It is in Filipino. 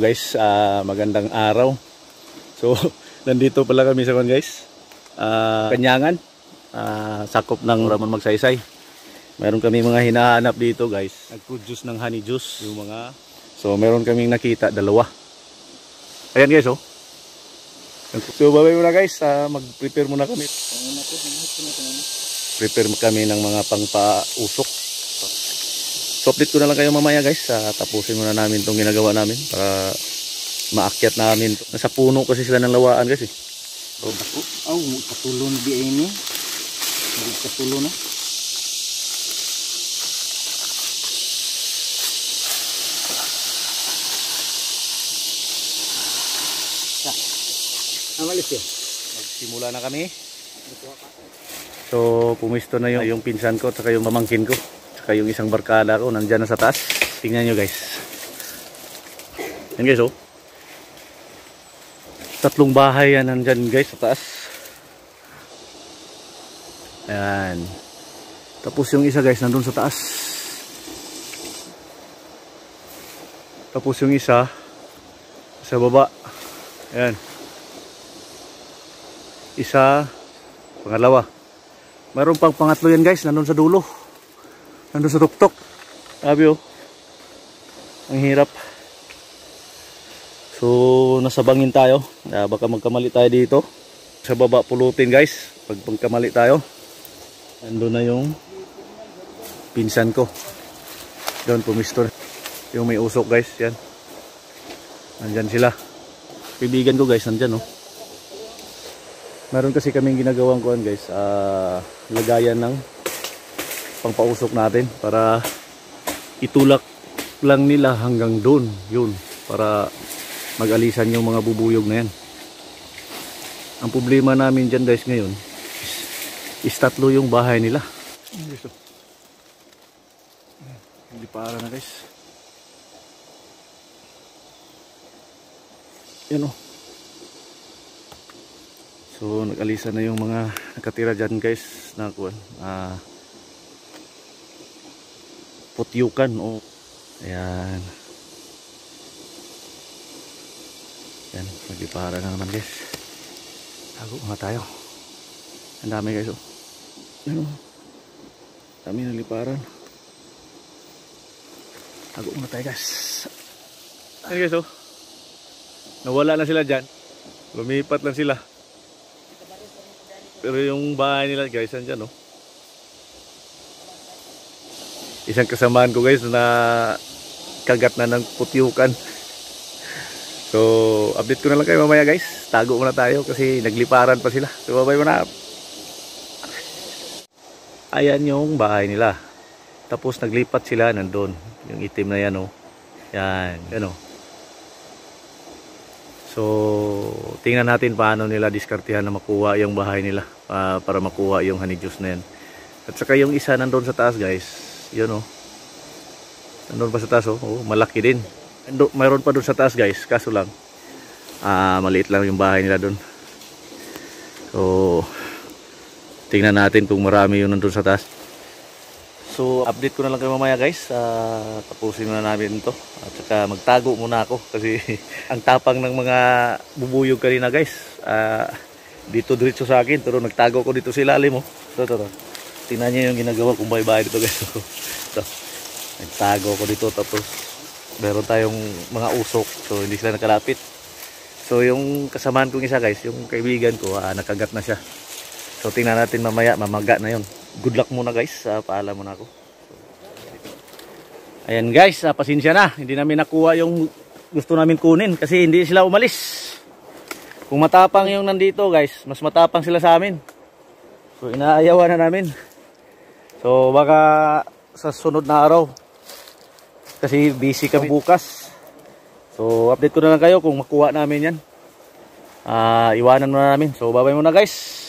guys, magandang araw. So nandito pala kami sa guys, Kanyangan, sakop ng Ramon Magsaysay. Meron kami mga hinahanap dito guys. Nag-produce ng honey juice yung mga. So meron kaming nakita dalawa. Ayan guys, oh. So babay muna guys, mag-prepare muna kami. Prepare kami ng mga pangpausok. So update ko na lang kayo mamaya guys. Tapusin muna namin itong ginagawa namin para maakyat namin. Nasa puno kasi sila ng lawaan guys eh. Oh, katulon di ini. Katulon na. Amalis yun. Magsimula na kami. So pumisto na yung pinsan ko at yung pamangkin ko. Saka yung isang barkada ko nandyan na sa taas. Tingnan nyo guys. Yan guys, oh. Tatlong bahay yan nandyan guys sa taas. Ayan. Tapos yung isa guys nandun sa taas. Tapos yung isa sa baba. Ayan. Isa, pangalawa. Mayroon pang pangatlo yan guys nandun sa dulo. Nandun sa tuktok. Sabi, oh. Ang hirap. So nasa bangin tayo. Baka magkamali tayo dito. Sa baba pulutin guys. Pag pagkamali tayo. Nandun na yung pinsan ko. Doon pumisto. Yung may usok guys. Yan. Nandyan sila. Kaibigan ko guys. Nandyan, oh. Meron kasi kaming ginagawang kuhan guys. Lagayan ng pangpausok natin para itulak lang nila hanggang doon. Yun. Para mag-alisan yung mga bubuyog na yan. Ang problema namin dyan guys ngayon is tatlo yung bahay nila. Hindi para na guys. Yan, oh. So nag-alisan na yung mga nakatira dyan guys na kuhan. Putyukan, oh. Ayan. Yan, nagipara na naman guys. Tago nga tayo. Ang dami guys, oh. Yan, oh. Dami naliparan. Tago nga tayo guys. Yan guys, oh. Nawala na sila dyan. Lumipat lang sila. Pero yung bahay nila guys, andyan, oh. Isang kasamaan ko guys na kagat na ng putyukan. So update ko na lang kayo mamaya guys. Tago muna tayo kasi nagliparan pa sila. So babay muna. Ayan yung bahay nila. Tapos naglipat sila nandun. Yung itim na yan, oh. Yan, yan, oh. So tingnan natin paano nila diskartehan na makuha yung bahay nila, para makuha yung honey juice na yan. At saka yung isa nandun sa taas guys. Yun, oh. Nandun pa sa taas, oh. Oh, malaki din. Mayroon pa doon sa taas guys. Kaso lang maliit lang yung bahay nila doon. So tingnan natin kung marami yung nandun sa taas. So update ko na lang kayo mamaya guys. Tapusin na namin ito. At saka magtago muna ako kasi ang tapang ng mga bubuyog kanina guys. Dito diretso sa akin. Pero nagtago ko dito sa ilalim, oh. Ito. Tingnan niyo yung ginagawa kong bahay-bahay dito guys. So, nagtago ko dito tapos meron tayong mga usok. So hindi sila nakalapit. So yung kasamaan kong isa guys, yung kaibigan ko, nakagat na siya. So tingnan natin mamaya, mamaga na yun. Good luck muna guys. Paalam muna ako. Ayan guys, pasensya na. Hindi namin nakuha yung gusto namin kunin kasi hindi sila umalis. Kung matapang yung nandito guys, mas matapang sila sa amin. So inaayawan na namin. So baka sa sunod na araw kasi busy kami bukas. So update ko na lang kayo kung makuha namin yan. Iwanan muna namin. So bye bye muna guys.